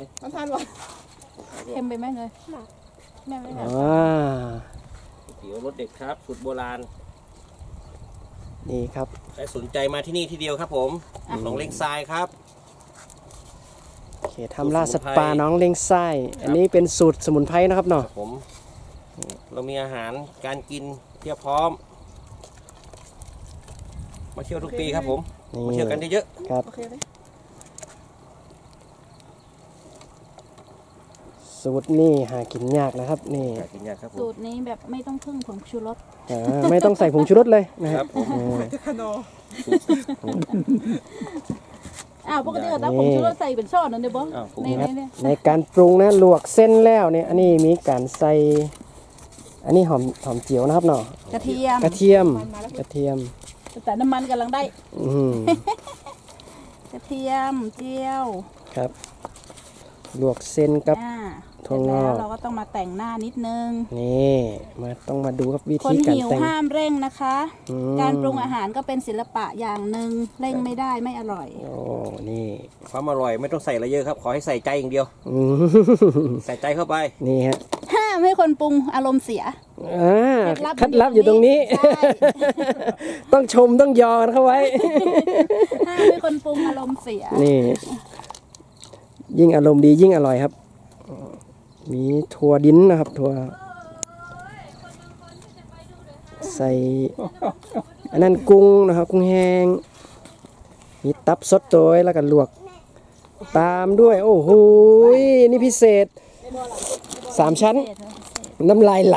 มันทานหวานเค็มไปไหมเลยแม่ไม่ทานก๋วยเตี๋ยวรสเด็ดครับสูตรโบราณนี่ครับใครสนใจมาที่นี่ที่เดียวครับผมหนองเล็งทรายครับเขตทำลาสัตว์ป่าน้องเล็งทรายอันนี้เป็นสูตรสมุนไพรนะครับเนาะผมเรามีอาหารการกินเที่ยวพร้อมมาเที่ยวทุกปีครับผมมาเที่ยวกันเยอะๆครับสูตรนี่หากินยากนะครับนี่สูตรนี้แบบไม่ต้องพึ่งผงชูรสไม่ต้องใส่ผงชูรสเลยนะครับปกติเราผงชูรสใส่เป็นช้อนนั่นเดี๋ยวบอในการปรุงนะลวกเส้นแล้วเนี่ยอันนี้มีการใส่อันนี้หอมเจียวนะครับเนาะกระเทียมแต่น้ำมันกำลังได้กระเทียมเจียวครับลวกเส้นกับถั่วงอกเราก็ต้องมาแต่งหน้านิดนึงนี่ต้องมาดูครับวิธีการแต่งคนหิวห้ามเร่งนะคะการปรุงอาหารก็เป็นศิลปะอย่างหนึ่งเร่งไม่ได้ไม่อร่อยโอ้นี่ความอร่อยไม่ต้องใส่อะไรเยอะครับขอให้ใส่ใจอย่างเดียวใส่ใจเข้าไปนี่ฮะห้ามให้คนปรุงอารมณ์เสียเคล็ดลับอยู่ตรงนี้ต้องชมต้องยอเข้าไว้ห้ามให้คนปรุงอารมณ์เสียนี่ยิ่งอารมณ์ดียิ่งอร่อยครับมีถั่วดินนะครับถั่วใส่อันนั้นกุ้งนะครับกุ้งแห้งมีตับสดตัวแล้วก็ลวกตามด้วยโอ้โหนี่พิเศษ3 ชั้นน้ำลายไหล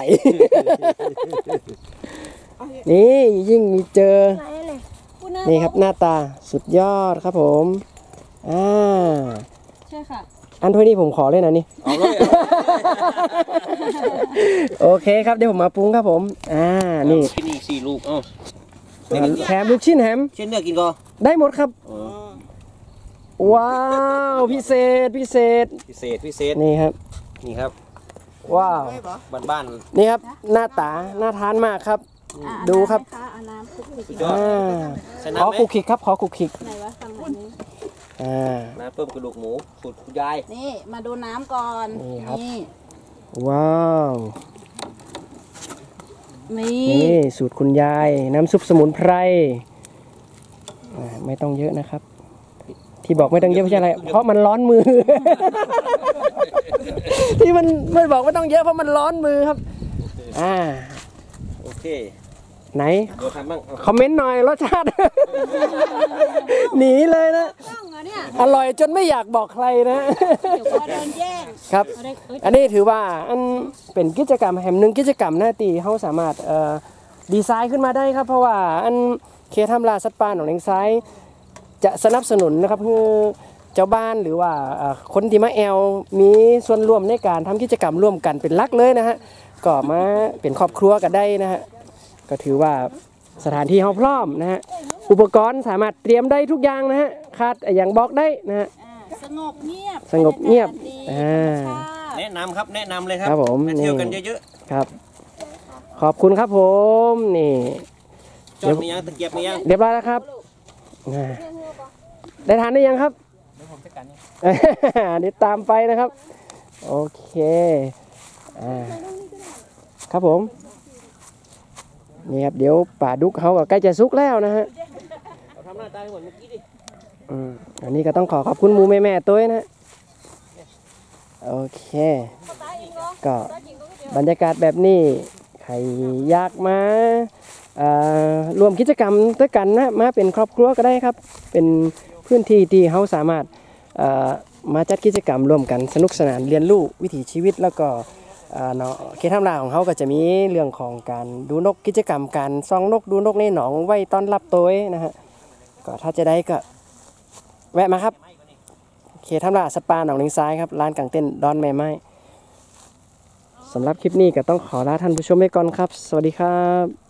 นี่ยิ่งมีเจอนี่ครับหน้าตาสุดยอดครับผมใช่ค่ะอันถ้วยนี้ผมขอเลยนะนี่โอเคครับเดี๋ยวผมมาปรุงครับผมนี่นี่4 ลูกแถมลูกชิ้นแฮมเช่นเนื้อกินก็ได้หมดครับว้าวพิเศษนี่ครับว้าวบ้านนี่ครับหน้าตาน่าทานมากครับดูครับขอคุกคิกครับขอคุกคิกไหนวะฟังไหนนี้น้ำต้มกระดูกหมูสูตรคุณยายนี่มาดูน้ำก่อนนี่ว้าวนี่สูตรคุณยายน้ำซุปสมุนไพรไม่ต้องเยอะนะครับที่บอกไม่ต้องเยอะเพราะอะไรเพราะมันร้อนมือที่มันไม่บอกไม่ต้องเยอะเพราะมันร้อนมือครับโอเคไหนคอมเมนต์หน่อยรสชาติหนีเลยนะอร่อยจนไม่อยากบอกใครนะครับอันนี้ถือว่าอันเป็นกิจกรรมแห่งหนึ่งกิจกรรมหน้าตีเขาสามารถดีไซน์ขึ้นมาได้ครับเพราะว่าอันเขตทำลาสัตว์ป่าหนองเลงทรายจะสนับสนุนนะครับคือเจ้าบ้านหรือว่าคนที่มามีส่วนร่วมในการทำกิจกรรมร่วมกันเป็นหลักเลยนะฮะก็มาเป็นครอบครัวกันได้นะฮะก็ถือว่าสถานที่เขาพร้อมนะฮะอุปกรณ์สามารถเตรียมได้ทุกอย่างนะฮะขาดอย่างบอกได้นะฮะสงบเงียบแนะนำครับแนะนำเลยครับผมเที่ยวกันเยอะๆครับขอบคุณครับผมนี่จอดมียังตะเกียบมียังเรียบร้อยแล้วครับได้ทานได้ยังครับนี่ตามไปนะครับโอเคครับผมนี่ครับเดี๋ยวป่าดุกเขาก็ใกล้จะสุกแล้วนะฮะทำหน้าตาเหมือนเมื่อกี้ดิอันนี้ก็ต้องขอบคุณหมูแม่ตัวนะโอเคก็บรรยากาศแบบนี้ใครอยากมารวมกิจกรรมด้วยกันนะมาเป็นครอบครัวก็ได้ครับเป็นพื้นที่ที่เขาสามารถมาจัดกิจกรรมร่วมกันสนุกสนานเรียนรู้วิถีชีวิตแล้วก็เขตทำลาของเขาก็จะมีเรื่องของการดูนกกิจกรรมการส่องนกดูนกในหนองไว้ต้อนรับตัวนะฮะก็ถ้าจะได้ก็แวะมาครับเขตทำลาสัตว์ป่าหนองเลงทรายครับร้านกางเต็นท์ดอนแม่ไม้สำหรับคลิปนี้ก็ต้องขอลาท่านผู้ชมไปก่อนครับสวัสดีครับ